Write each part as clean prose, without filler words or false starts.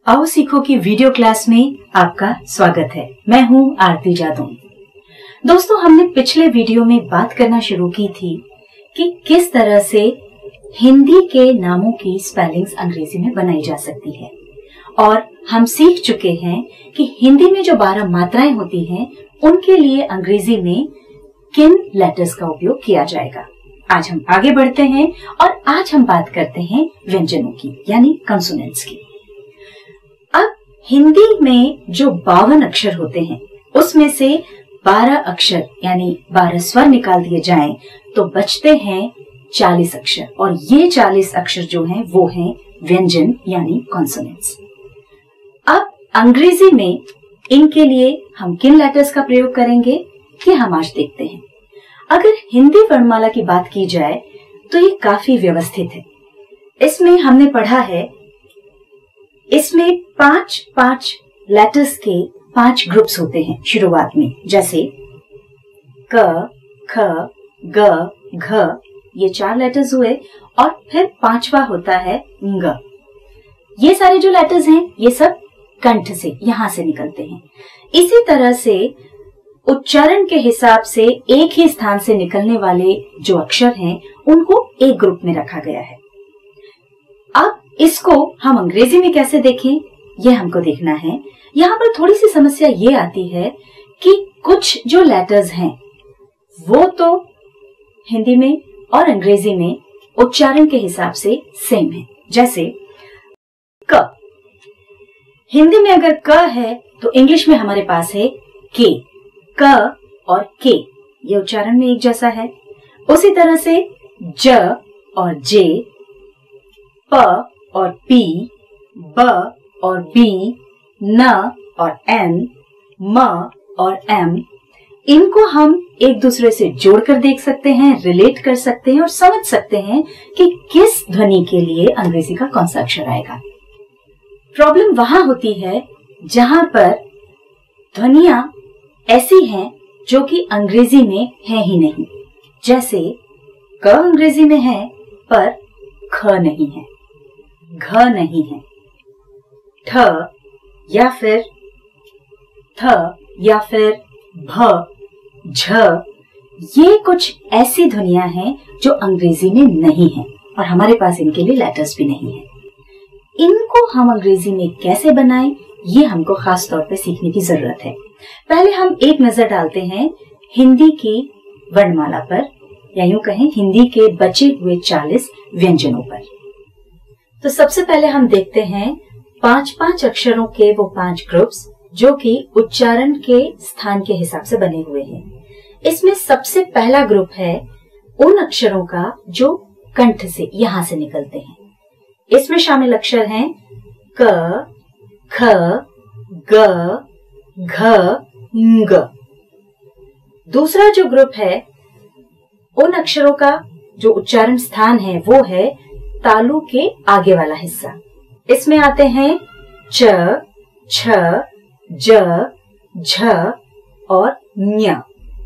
आओ सीखो की वीडियो क्लास में आपका स्वागत है। मैं हूँ आरती जादू। दोस्तों, हमने पिछले वीडियो में बात करना शुरू की थी कि किस तरह से हिंदी के नामों की स्पेलिंग्स अंग्रेजी में बनाई जा सकती है, और हम सीख चुके हैं कि हिंदी में जो 12 मात्राएं होती हैं उनके लिए अंग्रेजी में किन लेटर्स का उपयोग किया जाएगा। आज हम आगे बढ़ते हैं और आज हम बात करते हैं व्यंजनों की, यानी कंसोनेंट्स की। अब हिंदी में जो 52 अक्षर होते हैं उसमें से 12 अक्षर यानी 12 स्वर निकाल दिए जाएं तो बचते हैं 40 अक्षर, और ये 40 अक्षर जो हैं वो हैं व्यंजन यानी कॉन्सोनेंट्स। अब अंग्रेजी में इनके लिए हम किन लेटर्स का प्रयोग करेंगे ये हम आज देखते हैं। अगर हिंदी वर्णमाला की बात की जाए तो ये काफी व्यवस्थित है। इसमें हमने पढ़ा है, इसमें 5 लेटर्स के 5 ग्रुप्स होते हैं शुरुआत में, जैसे क, ख, ग, घ, ये 4 लेटर्स हुए, और फिर 5वां होता है ङ। ये सारे जो लेटर्स हैं ये सब कंठ से, यहां से निकलते हैं। इसी तरह से उच्चारण के हिसाब से एक ही स्थान से निकलने वाले जो अक्षर हैं उनको एक ग्रुप में रखा गया है। अब इसको हम अंग्रेजी में कैसे देखें ये हमको देखना है। यहाँ पर थोड़ी सी समस्या ये आती है कि कुछ जो लेटर्स हैं वो तो हिंदी में और अंग्रेजी में उच्चारण के हिसाब से सेम है। जैसे क, हिंदी में अगर क है तो इंग्लिश में हमारे पास है के। क और के ये उच्चारण में एक जैसा है। उसी तरह से ज और जे, प और पी, ब और बी, न और एन, म और एम, इनको हम एक दूसरे से जोड़कर देख सकते हैं, रिलेट कर सकते हैं और समझ सकते हैं कि किस ध्वनि के लिए अंग्रेजी का कौन सा अक्षर आएगा। प्रॉब्लम वहां होती है जहां पर ध्वनियां ऐसी हैं जो कि अंग्रेजी में है ही नहीं। जैसे क अंग्रेजी में है पर ख नहीं है, घ नहीं है, ठ या फिर भ, झ, ये कुछ ऐसी ध्वनियां हैं जो अंग्रेजी में नहीं है और हमारे पास इनके लिए लेटर्स भी नहीं है। इनको हम अंग्रेजी में कैसे बनाएं ये हमको खास तौर पे सीखने की जरूरत है। पहले हम एक नजर डालते हैं हिंदी की वर्णमाला पर, या यूं कहें हिंदी के बचे हुए 40 व्यंजनों पर। तो सबसे पहले हम देखते हैं 5 अक्षरों के वो 5 ग्रुप्स जो कि उच्चारण के स्थान के हिसाब से बने हुए हैं। इसमें सबसे पहला ग्रुप है उन अक्षरों का जो कंठ से, यहां से निकलते हैं। इसमें शामिल अक्षर हैं क, ख, ग, घ, ङ। दूसरा जो ग्रुप है उन अक्षरों का जो उच्चारण स्थान है वो है तालु के आगे वाला हिस्सा। इसमें आते हैं च, छ, ज, झ और ञ।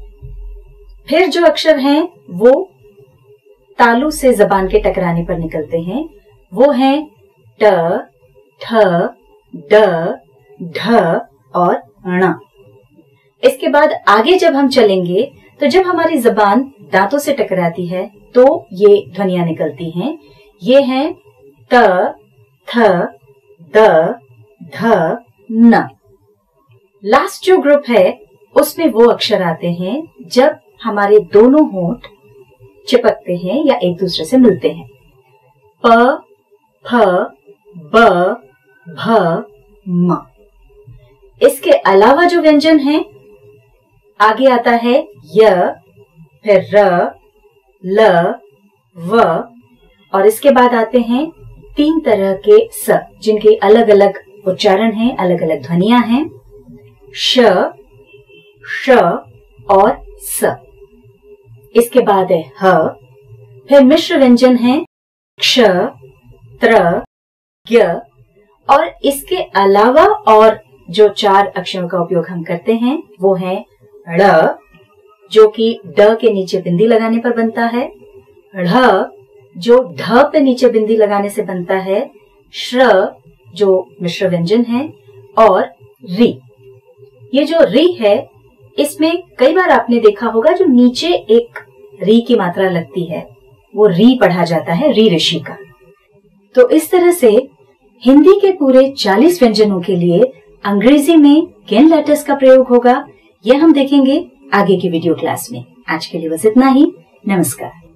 फिर जो अक्षर हैं वो तालु से जबान के टकराने पर निकलते हैं, वो हैं ट, ठ, ड, ढ और ण। इसके बाद आगे जब हम चलेंगे तो जब हमारी जबान दांतों से टकराती है तो ये ध्वनियां निकलती हैं। ये हैं त, थ, द, ध, न। लास्ट जो ग्रुप है उसमें वो अक्षर आते हैं जब हमारे दोनों होंठ चिपकते हैं या एक दूसरे से मिलते हैं। प, फ, ब, भ, म। इसके अलावा जो व्यंजन हैं आगे आता है य, फिर र, ल, व, और इसके बाद आते हैं 3 तरह के स जिनके अलग अलग उच्चारण हैं, अलग अलग ध्वनियां हैं, श, श और स। इसके बाद है ह, फिर मिश्र व्यंजन है क्ष, त्र, ज्ञ, और इसके अलावा और जो 4 अक्षरों का उपयोग हम करते हैं वो है ड़, जो कि ड के नीचे बिंदी लगाने पर बनता है, ढ़ जो ढ पे नीचे बिंदी लगाने से बनता है, श्र जो मिश्र व्यंजन है, और री। ये जो री है, इसमें कई बार आपने देखा होगा जो नीचे एक री की मात्रा लगती है वो री पढ़ा जाता है, री ऋषि का। तो इस तरह से हिंदी के पूरे 40 व्यंजनों के लिए अंग्रेजी में किन लेटर्स का प्रयोग होगा, यह हम देखेंगे आगे की वीडियो क्लास में। आज के लिए बस इतना ही। नमस्कार।